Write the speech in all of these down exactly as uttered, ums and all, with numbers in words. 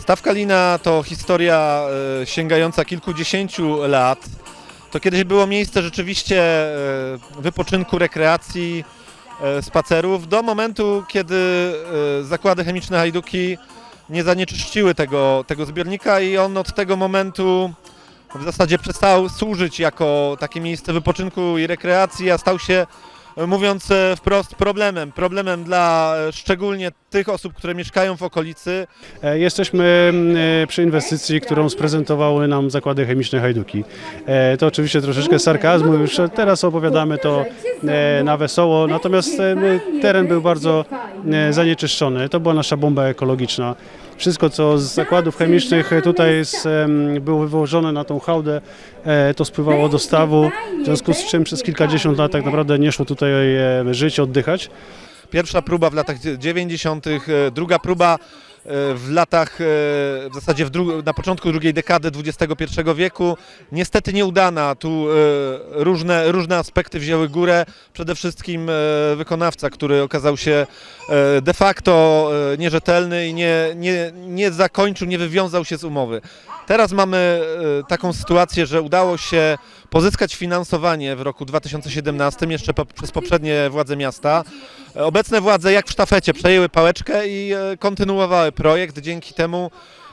Staw Kalina to historia sięgająca kilkudziesięciu lat. To kiedyś było miejsce rzeczywiście wypoczynku, rekreacji, spacerów, do momentu, kiedy zakłady chemiczne Hajduki nie zanieczyszczyły tego, tego zbiornika i on od tego momentu w zasadzie przestał służyć jako takie miejsce wypoczynku i rekreacji, a stał się, mówiąc wprost, problemem. Problemem dla szczególnie tych osób, które mieszkają w okolicy. Jesteśmy przy inwestycji, którą sprezentowały nam zakłady chemiczne Hajduki. To oczywiście troszeczkę sarkazmu, już teraz opowiadamy to na wesoło, natomiast teren był bardzo zanieczyszczony. To była nasza bomba ekologiczna. Wszystko, co z zakładów chemicznych tutaj jest, było wywożone na tą hałdę, to spływało do stawu, w związku z czym przez kilkadziesiąt lat tak naprawdę nie szło tutaj żyć, oddychać. Pierwsza próba w latach dziewięćdziesiątych, druga próba w latach, w zasadzie w na początku drugiej dekady dwudziestego pierwszego wieku, niestety nieudana. Tu różne, różne aspekty wzięły górę. Przede wszystkim wykonawca, który okazał się de facto nierzetelny i nie, nie, nie zakończył, nie wywiązał się z umowy. Teraz mamy taką sytuację, że udało się pozyskać finansowanie w roku dwa tysiące siedemnastym, jeszcze po, przez poprzednie władze miasta. Obecne władze, jak w sztafecie, przejęły pałeczkę i kontynuowały projekt. Dzięki temu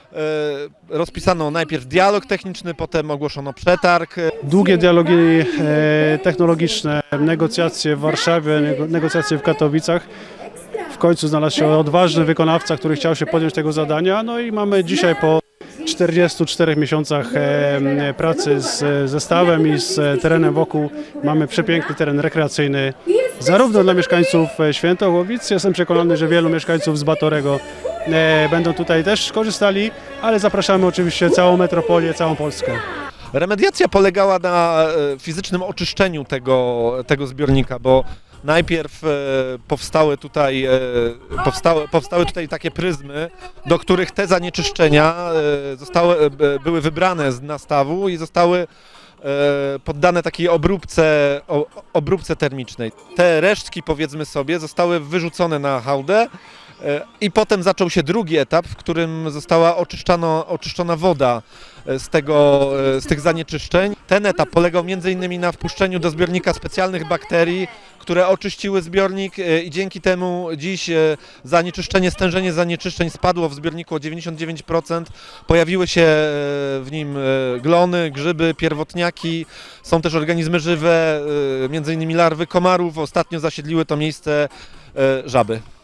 rozpisano najpierw dialog techniczny, potem ogłoszono przetarg. Długie dialogi technologiczne, negocjacje w Warszawie, negocjacje w Katowicach. W końcu znalazł się odważny wykonawca, który chciał się podjąć tego zadania. No i mamy dzisiaj po czterdziestu czterech miesiącach pracy z zestawem i z terenem wokół, mamy przepiękny teren rekreacyjny, zarówno dla mieszkańców Świętochłowic. Jestem przekonany, że wielu mieszkańców z Batorego będą tutaj też korzystali, ale zapraszamy oczywiście całą metropolię, całą Polskę. Remediacja polegała na fizycznym oczyszczeniu tego, tego zbiornika, bo najpierw powstały tutaj, powstały, powstały tutaj takie pryzmy, do których te zanieczyszczenia zostały, były wybrane z nastawu i zostały poddane takiej obróbce, obróbce termicznej. Te resztki, powiedzmy sobie, zostały wyrzucone na hałdę i potem zaczął się drugi etap, w którym została oczyszczana, oczyszczona woda z, tego, z tych zanieczyszczeń. Ten etap polegał między innymi na wpuszczeniu do zbiornika specjalnych bakterii, które oczyściły zbiornik i dzięki temu dziś zanieczyszczenie, stężenie zanieczyszczeń spadło w zbiorniku o dziewięćdziesiąt dziewięć procent. Pojawiły się w nim glony, grzyby, pierwotniaki, są też organizmy żywe, między innymi larwy komarów. Ostatnio zasiedliły to miejsce żaby.